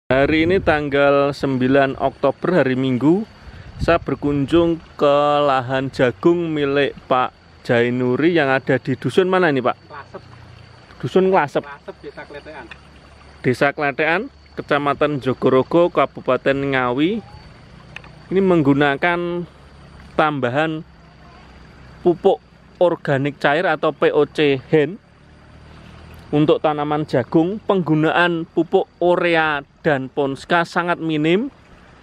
Hari ini tanggal 9 Oktober hari Minggu, saya berkunjung ke lahan jagung milik Pak Jainuri yang ada di dusun mana ini Pak? Klasep. Dusun Klasep. Klasep, Desa Kletean. Desa Kletean, Kecamatan Jogorogo, Kabupaten Ngawi. Ini menggunakan tambahan pupuk organik cair atau POC hen untuk tanaman jagung. Penggunaan pupuk urea dan Ponska sangat minim,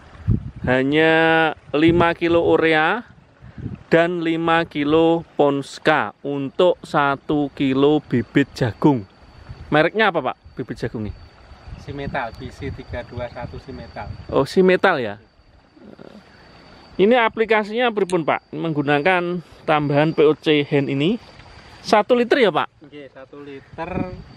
hanya 5 kilo urea dan 5 kilo Ponska untuk 1 kilo bibit jagung. Mereknya apa Pak bibit jagung ini? Simetal, BC321 Simetal. Oh, Simetal ya. Ini aplikasinya pripun Pak? Menggunakan tambahan POC hen ini 1 liter ya Pak? Oke, 1 liter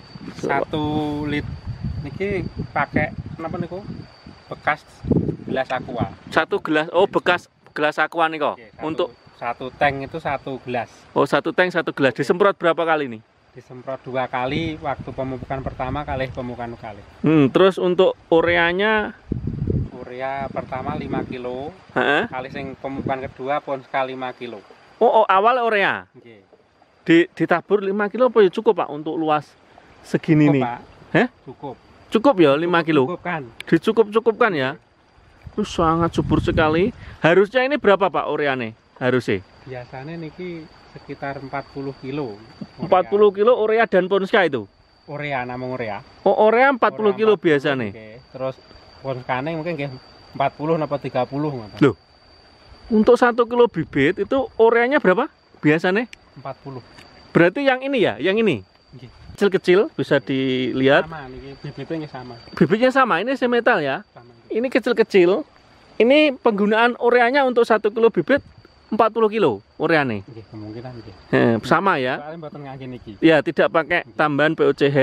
1 liter niki pakai apa niku? Bekas gelas aqua. 1 gelas. Oh, bekas gelas aqua nih kok. Untuk 1 tank itu 1 gelas. Oh, 1 tank 1 gelas. Disemprot berapa kali nih? Disemprot 2 kali waktu pemupukan pertama kali pemupukan kali. Terus untuk ureanya? Urea pertama 5 kilo. Kali sing pemupukan kedua Ponska 5 kilo. Oh, awal urea. Nggih. Ditabur 5 kilo apa ya cukup Pak untuk luas segini Cukup, nih? Pak. Heh? Cukup. Cukup ya 5 kilo? Cukup kan. Dicukup-cukupkan ya? Sangat subur sekali. Harusnya ini berapa Pak ureane? Harusnya? Biasanya niki sekitar 40 kilo. 40 kilo urea dan Ponska itu? Urea, namung urea. Oh, urea 40 kilo biasanya? Terus Ponskane mungkin nggih 40 napa 30 ngoten. Loh. Untuk 1 kilo bibit itu ureanya berapa biasanya? 40. Berarti yang ini ya, yang ini? Nggih. Kecil-kecil bisa dilihat. Sama niki bibitnya sama. Bibitnya sama, ini Simetal ya. Sama. Ini kecil-kecil. Ini penggunaan ureanya untuk 1 kilo bibit 40 kilo ureane. Nggih, kemungkinan nggih. Sama ya. Soalnya mboten ngangge niki. Ya, tidak pakai tambahan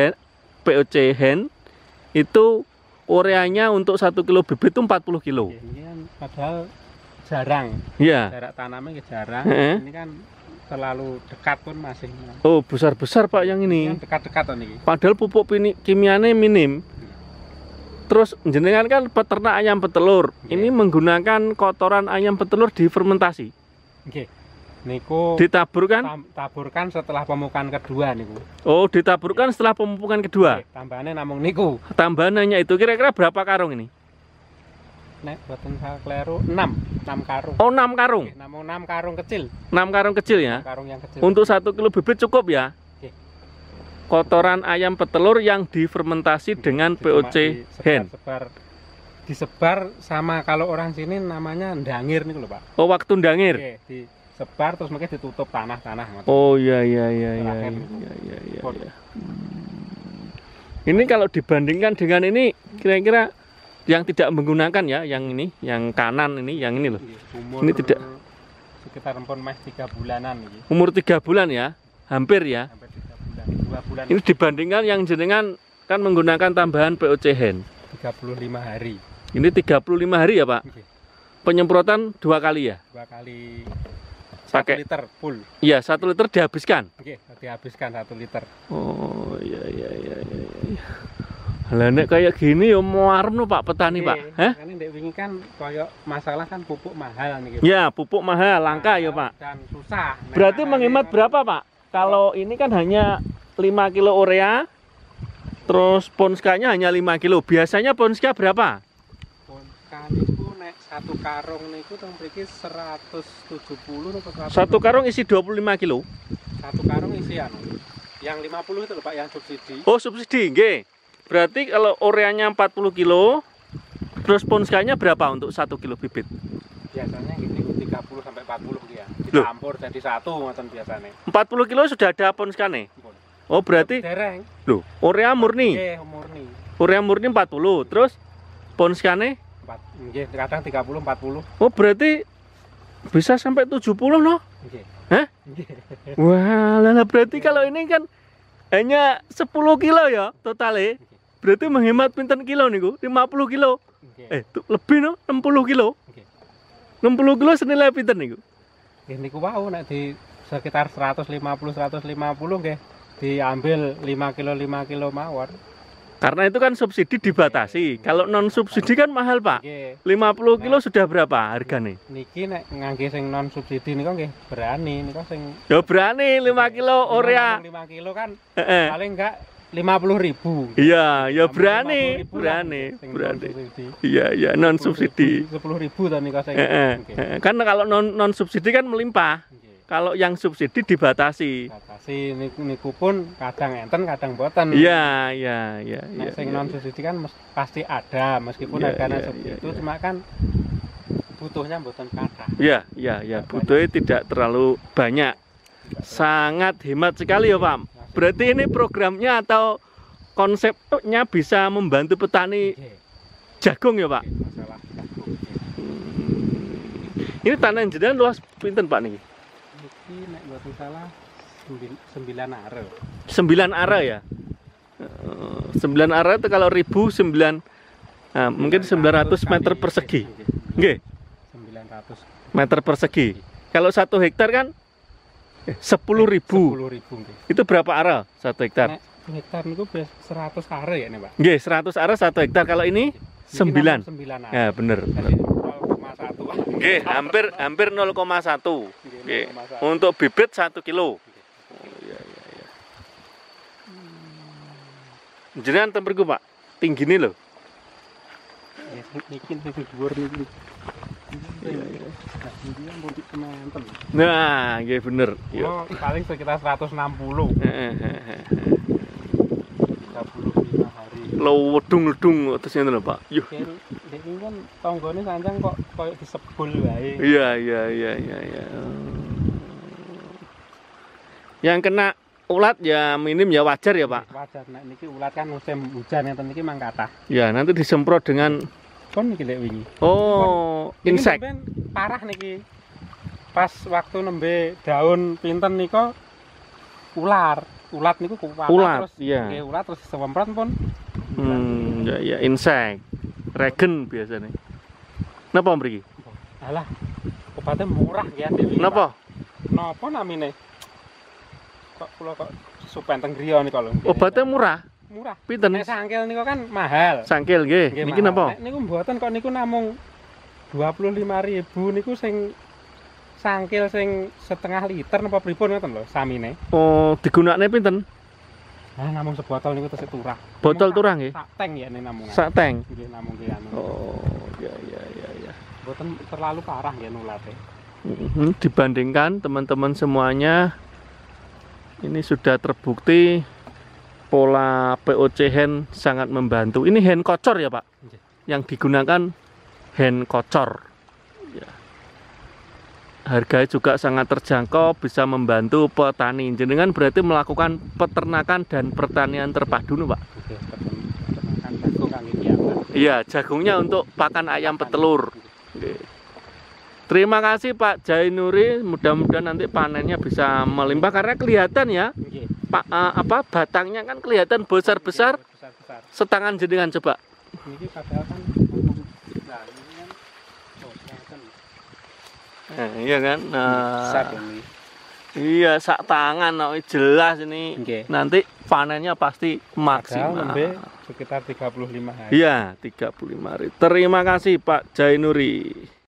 POC hen. Itu ureanya untuk 1 kilo bibit itu 40 kilo. Nggih, ini kan padahal jarang. Iya. Jarak tanamnya jarang. Heeh. Ini kan terlalu dekat pun masih. Oh, besar-besar Pak yang ini. Ini dekat-dekat to niki. Padahal pupuk kimianya minim. Terus jenengan kan peternak ayam petelur. Ini menggunakan kotoran ayam petelur difermentasi. Nggih. Niku Ditaburkan? taburkan setelah pemupukan kedua niku. Oh, ditaburkan setelah pemupukan kedua. Tambahannya namung niku. Tambahannya itu kira-kira berapa karung ini? Nek boten salah kleru 6 karung. Oh, 6 karung. Nggih, namung 6 karung kecil. 6 karung kecil ya. 6 karung yang kecil. Untuk 1 kilo bibit cukup ya. Oke. Kotoran ayam petelur yang difermentasi dengan POC hen. Disebar sama kalau orang sini namanya ndangir nih lho Pak. Oh, waktu ndangir. Oke, disebar terus mungkin ditutup tanah-tanah. Oh iya. Ini kalau dibandingkan dengan ini kira-kira yang tidak menggunakan ya, yang ini, yang kanan ini, yang ini loh. Umur ini tidak sekitar empun mes 3 bulanan ini. Umur 3 bulan ya, hampir ya. Hampir 3 bulan, 2 bulan. Ini dibandingkan yang jenengan kan menggunakan tambahan POC hen. 35 hari. Ini 35 hari ya Pak. Oke. Penyemprotan 2 kali ya. 2 kali. Pakai 1 liter full. Iya, 1 liter dihabiskan. Oke, dihabiskan 1 liter. Oh iya. Lah nek kayak gini ya muarem no Pak petani Pak. Heh? Kan ndek wingi kan koyo masalah kan pupuk mahal nih. Ya, pupuk mahal, langka ya Pak. Dan susah. Berarti menghemat berapa Pak? Kalau ini kan hanya 5 kilo urea, terus Ponskanya hanya 5 kilo. Biasanya Ponska berapa? Ponska niku nek 1 karung niku teng mriki 170 atau 100. 1 karung isi 25 kilo. 1 karung isi anu. Yang 50 itu lho Pak yang subsidi. Oh, subsidi nggih. Berarti kalau ureanya 40 kilo, terus Ponskanya berapa untuk 1 kilo bibit? Biasanya gitu 30 sampai 40 ya. Dicampur jadi satu ngoten biasanya. 40 kilo sudah ada Ponskane. Oh, berarti dereng. loh, urea murni. Nggih, murni. Urea murni 40, terus Ponskane? Nggih, kadang 30 40. Oh, berarti bisa sampai 70 loh. Nggih. Hah? Nggih. Wah, lah berarti kalau ini kan hanya 10 kilo ya totalnya. Berarti menghemat pinten kilo niku? 50 kilo. Lebih no, 60 kilo. 60 kilo senilai pinten niku? Nggih niku wau nek di sekitar 150 nggih diambil 5 kilo mawon. Karena itu kan subsidi dibatasi. Kalau non subsidi kan mahal, Pak. Nggih. 50 kilo sudah berapa harganya? Niki nek ngangge sing non subsidi niku nggih berani niku sing Ya berani 5 kilo urea. 5 kilo kan Heeh. paling enggak 50.000. Iya, ya berani, 50.000 berani, lah sing berani. non subsidi. Iya, iya non subsidi. 10.000 ta niku sing. Heeh. Nggih. Heeh. Kan kalau non subsidi kan melimpah. Nggih. Kalau yang subsidi dibatasi. Batasi niku pun kadang enten kadang boten. Iya, iya, iya, iya. Nek sing iya. non subsidi kan pasti ada meskipun Iya, harganya iya, seperti iya, itu iya. cuma kan butuhnya mboten kathah. Iya, iya, iya. Butuhnya tidak terlalu banyak. Sangat hemat sekali ya, Pak. Berarti ini programnya atau konsepnya bisa membantu petani Nggih. jagung ya, Pak? Nggih, masalah jagung. Ini tanah yang jenengan luas pinten, Pak niki? Iki nek mboten salah 9 are. 9 are ya. 9 are itu kalau 1009 mungkin 900 meter persegi. Nggih, 900 meter persegi. Kalau 1 hektar kan 10.000. 10.000 nggih. Itu berapa are 1 hektar? Nek hektar niku 100 are ya nih, Pak. Nggih, 100 are 1 hektar. Kalau ini 9. 9 are. Ya, bener. Jadi 0,1. Nggih, hampir 0,1. Nggih. 0,1. Untuk bibit 1 kilo. Oh, iya, iya, iya. Jenengan temperku, Pak. Tinggine lho. Ya, niki sing dhuwur niki. Iya, iya. Nah, iki ampun dikenenten. Nah, nggih bener. Iya. Oh, paling sekitar 160. Heeh, heeh. 35 hari. Lo wedung-wedung terus ngene lho, Pak. Yuh. Dek ini kan tonggone sanjang kok koyo disebul wae. Iya, iya, iya, iya, iya. Yang kena ulat ya minim ya wajar ya, Pak. Wajar nek niki ulat kan musim hujan ngeten niki mang kathah. Ya, nanti disemprot dengan Kon niki lek wingi. oh, Ini insek. sampean parah niki. Pas waktu nembe daun pinten nika ulat niku kuwat Ulat, terus iya. nggih ulat terus semprot pun Ya, ya insek. Regen biasanya. Napa mriki? alah obatnya murah ya Dewi. Napa? Napa namine? Kok kula kok supenteng griya nika lho. Obatnya murah. Murah. Pinten? Nek sangkil niku kan mahal. Sangkil nggih. Nggih, Niki mahal. napa? Nek niku mboten kok niku namung 25.000 niku sing sangkil sing setengah liter napa pripun ngoten lho samine. Oh, digunakne pinten? Nah, namung sebotol niku tesih turah. Botol turah nggih. Sak tank ya ning namungan. Sak tank. Nggih namung nggih anu. Oh, ya, ya, ya, ya. Mboten terlalu parah nggih nulate. Dibandingkan teman-teman semuanya, ini sudah terbukti pola POC hand sangat membantu. Ini hand kocor ya, Pak? Nggih. Yang digunakan hand kocor. Ya. Harganya juga sangat terjangkau, bisa membantu petani. Jenengan berarti melakukan peternakan dan pertanian terpadu, nih, Pak? Nggih, peternakan jagung kangge kiamat. Iya, jagungnya untuk pakan ayam petelur. Oke. Terima kasih Pak Jainuri, mudah-mudahan nanti panennya bisa melimpah karena kelihatan ya, Nggih. Pak batangnya kan kelihatan besar-besar, Besar-besar. setangan jenengan coba. Niki padahal kan nah ini kan oh ngeten. Iya kan? Besar ini. Iya, sak tangan jelas ini. Nggih. Nanti panennya pasti Padahal maksimal. nembe sekitar 35 hari. Iya, 35 hari. Terima kasih Pak Jainuri.